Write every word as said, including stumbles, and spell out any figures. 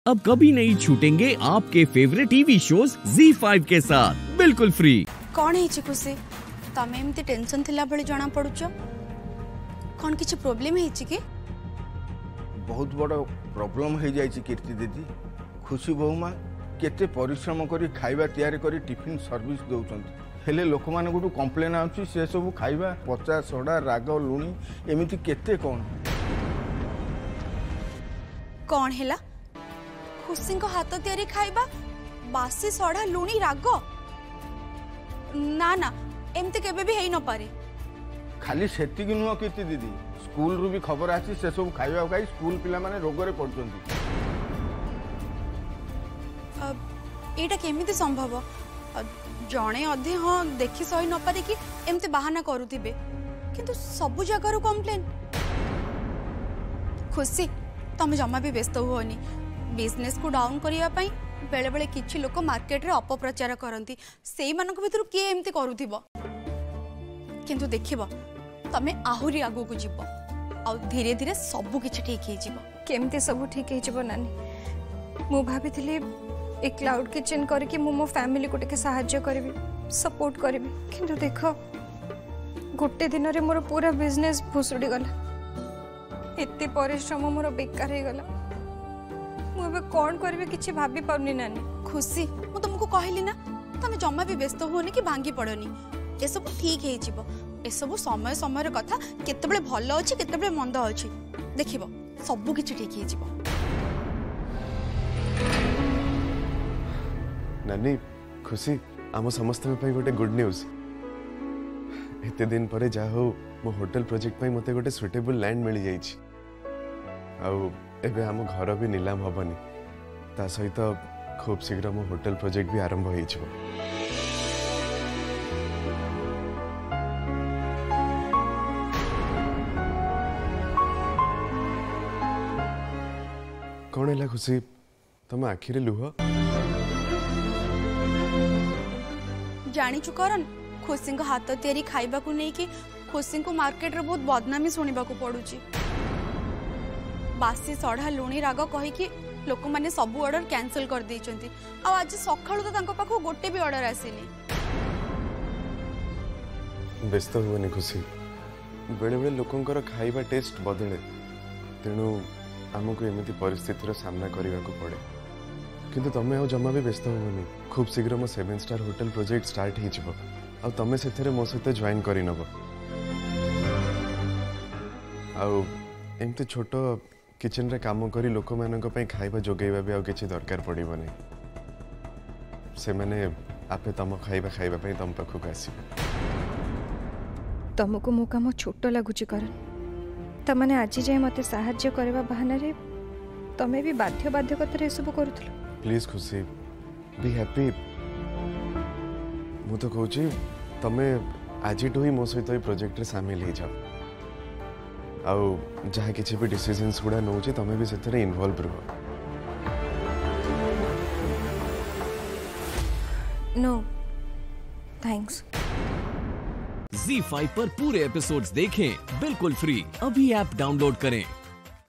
अब कभी नहीं छूटेंगे आपके favourite TV shows Zee five के साथ बिल्कुल फ्री। कौन है खुशी तमें एमती टेंशन थिला भली जना पड़ुछ कौन किछि प्रॉब्लम है कि बहुत बड़ प्रॉब्लम हो जाए कीर्ति दीदी। खुशी बहुमा केते परिश्रम करी खाइबा तैयारी करी टिफिन सर्विस दौरान हेले लोक मान गोटू कंप्लेन आउची से सब खाइबा पचा सड़ा राग लुणी एमिति केते कौन कौन हैला खुशी को हाथ तैयारी खाइबा बासी सड़ा लुणी राग ना ना एमती केबे भी हेई न पारे। खाली सेति कि नुह कीर्ति दीदी स्कूल रु भी खबर आसी से सब खाइबा खाई स्कूल पिला माने रोग रे पड़छंती। एटा केमिति संभव जणे अधे हाँ देखि सही न पारे कि एमती बहाना करूथिबे किंतु सबु जगह कंप्लेन। खुशी तमे जमा भी व्यस्त हुओनी बिजनेस को डाउन करिया पई बेले बेले किछि लोक मार्केट रे अपप्रचार करंती सेई मानक भितर के एमती करूथिबो किंतु देखिबो तमे आहुरी आगु को जीवो आ धीरे धीरे सब किछि ठीक हे जीवो। केमती सब ठीक हे जीवो नानी मु भाबिथिली एक क्लाउड किचन करके मु मो फैमिली को टिके सहाय्य करबी सपोर्ट करबी किंतु देखो गोटे दिन रे मोर पूरा बिजनेस भुसुडी गला एते परिश्रम मोर बेकार हे गला मु अब कोन करबे किछि भाबी पाउनी नानी। खुशी मु तुमको कहली ना तमे जम्मा भी व्यस्त होनी कि भांगी पड़ोनी ए सब ठीक हे जीवो ए सब समय समय रे कथा केतेबेले भलो अछि केतेबेले मंद अछि देखिबो सब किछि ठीक हे जीवो। नानी खुशी आम समस्त गोटे गुड न्यूज एते दिन पर जा हो मो होटल प्रोजेक्ट पे मते गोटे सुटेबल लैंड मिल जाइछि आउ एबे हम घर भी नीलाम हबनी ता सहित खूब शीघ्र मो होटल प्रोजेक्ट भी आरंभ होई छ। कौन है खुशी तुम आखिरे लुह जानी करण खुशी को हाथ तैयारी खाइबा को नहीं कि खुशी को मार्केट रे बहुत बदनामी सुनिबा को पड़ुची बासी सढ़ा लुणी राग कही कि लोक माने सब ऑर्डर कैंसिल कर देइचंती आ आज सखाळु तो तांको पाखो गोटे भी ऑर्डर आसीनी। व्यस्त हुआ खुशी बेले बेले लोकंकर खाइबा टेस्ट बदले तेणु आमको एमती परिस्थितिर सामना करने को पड़े किंतु तमें आ जमा भी व्यस्त होनी खूब शीघ्र मो seven star hotel project start हो आ तमें से मो सहित जॉइन कर नब आमती छोट किचन रे काम करी लोक मानक पई खाइबा जोगेबा भी आ किछि दरकार पड़िबो नै से माने आपे तम खाइबा खाइबा पई तम पाखु आसीबे। तुमको मो काम छोट लागुची करन तमने आज जाए मते सहाय्य करबा बहाना रे तमे भी बाध्य बाध्यकता सब करूथलो। प्लीज खुशी बी हैप्पी मु तो कहूची तमे आज ही मो सहित प्रोजेक्ट रे शामिल हो जाओ आउ जहाँ किसी भी डिसीजंस गुड़ा नौ तमें भी से इन्वॉल्व रहो। No thanks. ज़ी फाइव पर पूरे एपिसोड्स देखें बिल्कुल फ्री। अभी ऐप डाउनलोड करें।